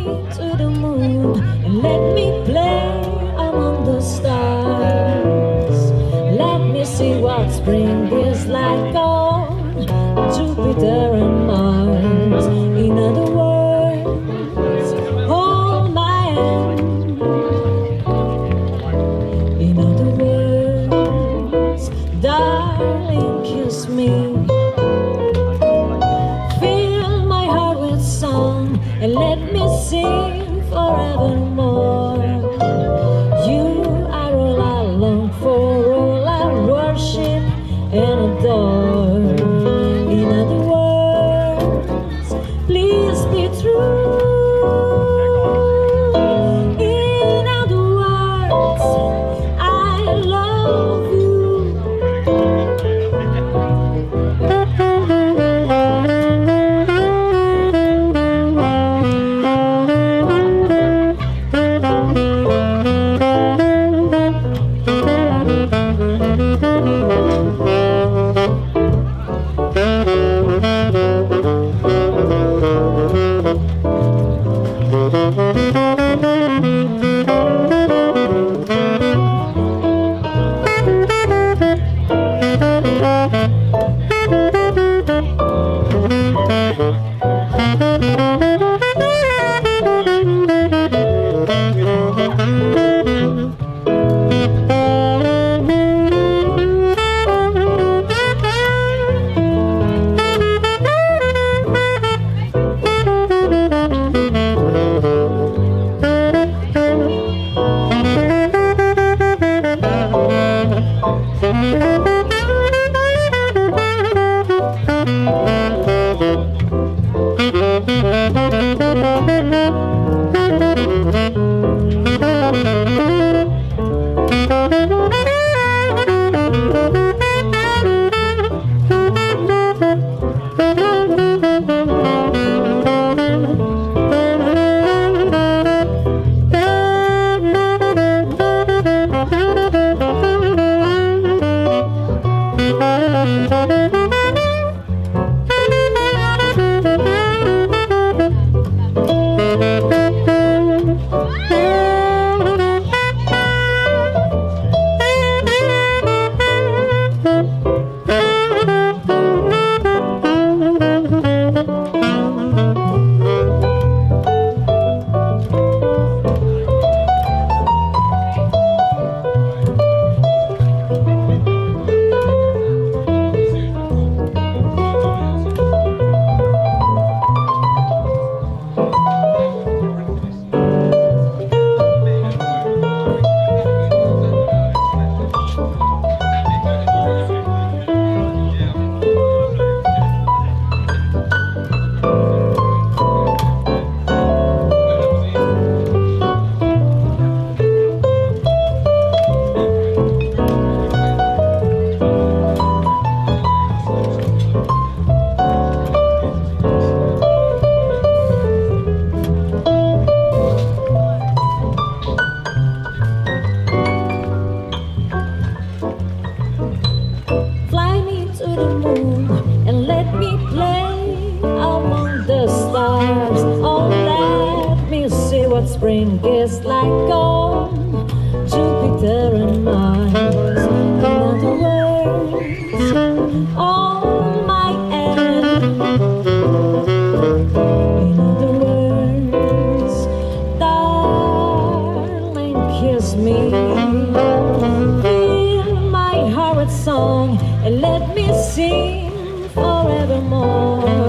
me to the moon and let me play among the stars. Let me see what spring is like on Jupiter and Mars. In other words, hold my hand. In other words, darling, kiss me. Fill my heart with song and let me sing forevermore. You are all I long for, all I worship and adore. In other words, please be true. In other words, I love you. Spring is like on Jupiter and Mars. In other words, on my end. In other words, darling, kiss me. Fill my heart with song and let me sing forevermore.